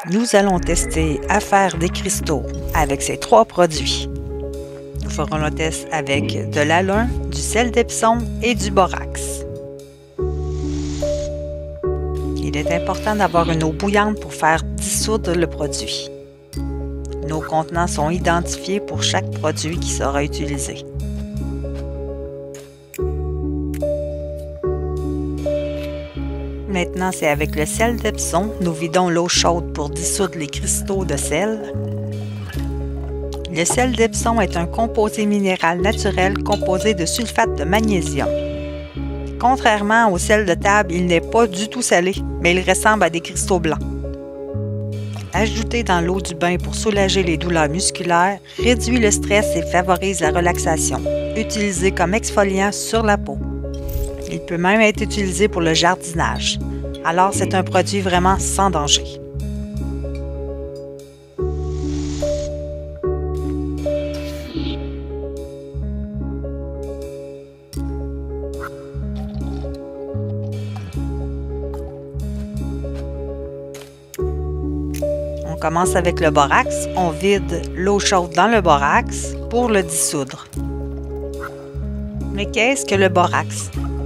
Nous allons tester à faire des cristaux avec ces trois produits. Nous ferons le test avec de l'alun, du sel d'Epsom et du borax. Il est important d'avoir une eau bouillante pour faire dissoudre le produit. Nos contenants sont identifiés pour chaque produit qui sera utilisé. Maintenant, c'est avec le sel d'Epsom. Nous vidons l'eau chaude pour dissoudre les cristaux de sel. Le sel d'Epsom est un composé minéral naturel composé de sulfate de magnésium. Contrairement au sel de table, il n'est pas du tout salé, mais il ressemble à des cristaux blancs. Ajouté dans l'eau du bain pour soulager les douleurs musculaires, réduit le stress et favorise la relaxation. Utilisé comme exfoliant sur la peau. Il peut même être utilisé pour le jardinage. Alors, c'est un produit vraiment sans danger. On commence avec le borax. On vide l'eau chaude dans le borax pour le dissoudre. Mais qu'est-ce que le borax?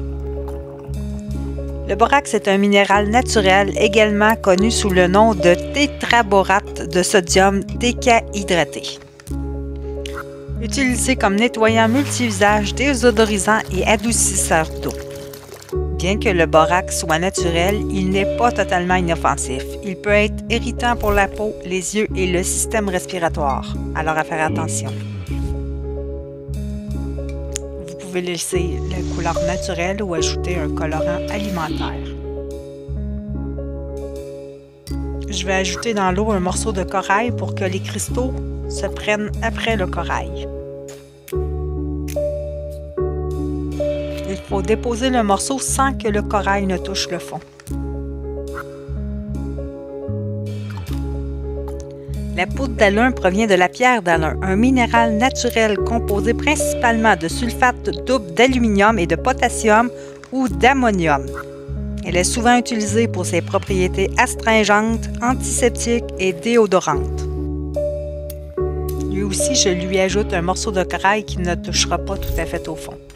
Le borax est un minéral naturel également connu sous le nom de tétraborate de sodium décahydraté. Utilisé comme nettoyant multi-usage, désodorisant et adoucisseur d'eau. Bien que le borax soit naturel, il n'est pas totalement inoffensif. Il peut être irritant pour la peau, les yeux et le système respiratoire. Alors à faire attention. Vous pouvez laisser la couleur naturelle ou ajouter un colorant alimentaire. Je vais ajouter dans l'eau un morceau de corail pour que les cristaux se prennent après le corail. Il faut déposer le morceau sans que le corail ne touche le fond. La poudre d'alun provient de la pierre d'alun, un minéral naturel composé principalement de sulfate double d'aluminium et de potassium ou d'ammonium. Elle est souvent utilisée pour ses propriétés astringentes, antiseptiques et déodorantes. Lui aussi, je lui ajoute un morceau de corail qui ne touchera pas tout à fait au fond.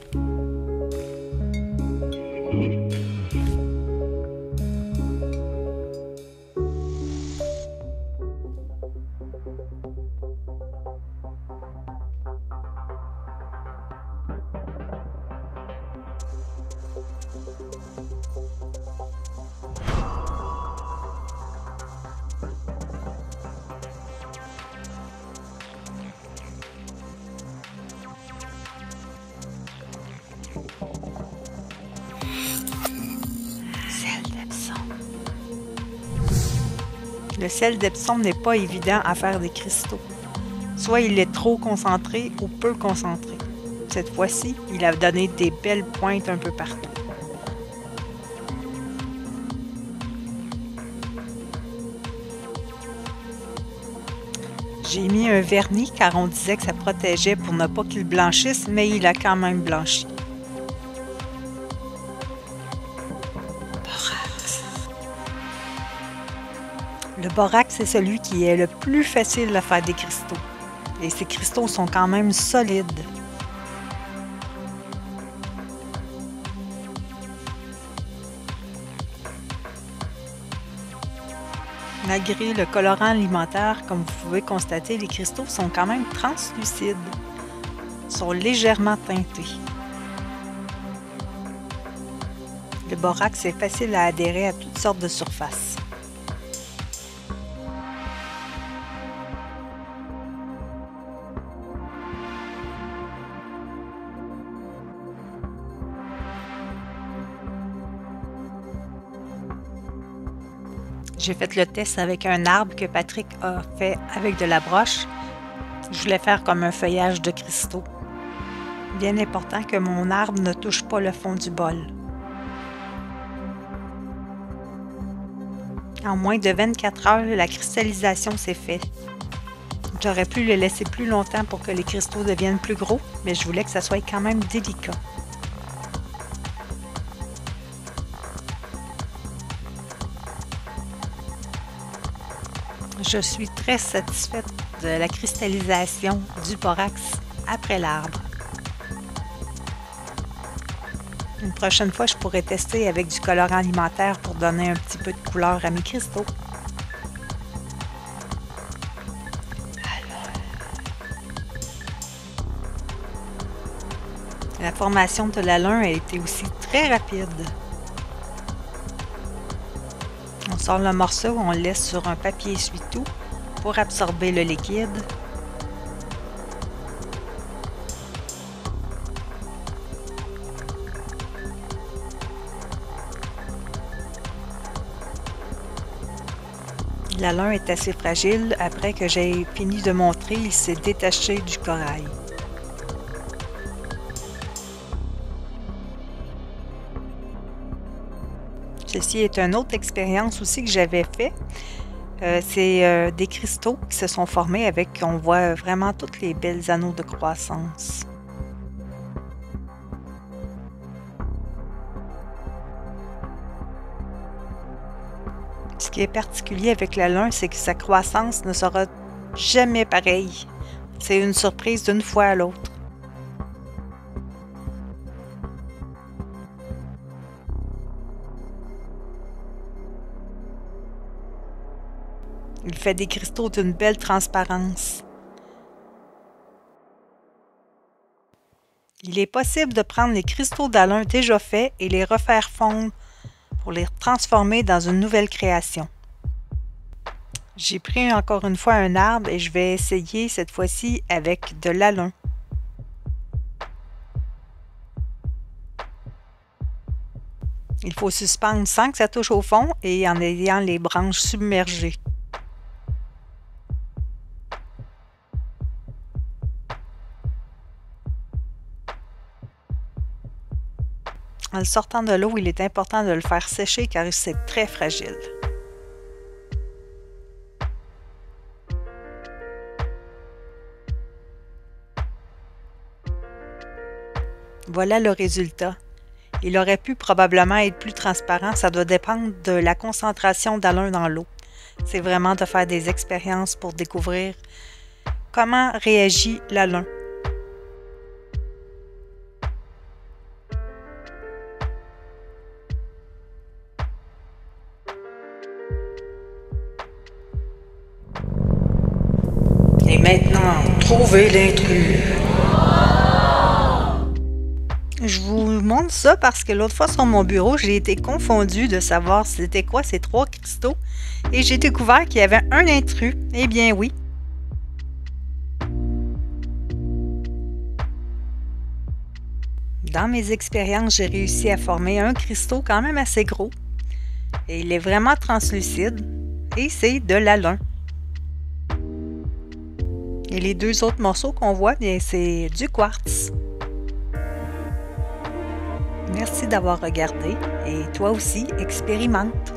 Le sel d'Epsom n'est pas évident à faire des cristaux. Soit il est trop concentré ou peu concentré. Cette fois-ci, il a donné des belles pointes un peu partout. J'ai mis un vernis car on disait que ça protégeait pour ne pas qu'il blanchisse, mais il a quand même blanchi. Le borax est celui qui est le plus facile à faire des cristaux. Et ces cristaux sont quand même solides. Malgré le colorant alimentaire, comme vous pouvez constater, les cristaux sont quand même translucides. Ils sont légèrement teintés. Le borax est facile à adhérer à toutes sortes de surfaces. J'ai fait le test avec un arbre que Patrick a fait avec de la broche. Je voulais faire comme un feuillage de cristaux. Bien important que mon arbre ne touche pas le fond du bol. En moins de 24 heures, la cristallisation s'est faite. J'aurais pu le laisser plus longtemps pour que les cristaux deviennent plus gros, mais je voulais que ça soit quand même délicat. Je suis très satisfaite de la cristallisation du borax après l'arbre. Une prochaine fois, je pourrais tester avec du colorant alimentaire pour donner un petit peu de couleur à mes cristaux. La formation de la lin a été aussi très rapide. On sort le morceau, on le laisse sur un papier essuie-tout pour absorber le liquide. La lin est assez fragile. Après que j'ai fini de montrer, il s'est détaché du corail. Ceci est une autre expérience aussi que j'avais fait. C'est des cristaux qui se sont formés avec, on voit vraiment toutes les belles anneaux de croissance. Ce qui est particulier avec la lin, c'est que sa croissance ne sera jamais pareille. C'est une surprise d'une fois à l'autre. Il fait des cristaux d'une belle transparence. Il est possible de prendre les cristaux d'alun déjà faits et les refaire fondre pour les transformer dans une nouvelle création. J'ai pris encore une fois un arbre et je vais essayer cette fois-ci avec de l'alun. Il faut suspendre sans que ça touche au fond et en ayant les branches submergées. En le sortant de l'eau, il est important de le faire sécher car c'est très fragile. Voilà le résultat. Il aurait pu probablement être plus transparent, ça doit dépendre de la concentration d'alun dans l'eau. C'est vraiment de faire des expériences pour découvrir comment réagit l'alun. Et maintenant, trouvez l'intrus. Je vous montre ça parce que l'autre fois sur mon bureau, j'ai été confondue de savoir c'était quoi ces 3 cristaux et j'ai découvert qu'il y avait un intrus. Eh bien oui. Dans mes expériences, j'ai réussi à former un cristaux quand même assez gros. Et il est vraiment translucide et c'est de l'alun. Et les 2 autres morceaux qu'on voit, bien c'est du quartz. Merci d'avoir regardé et toi aussi, expérimente.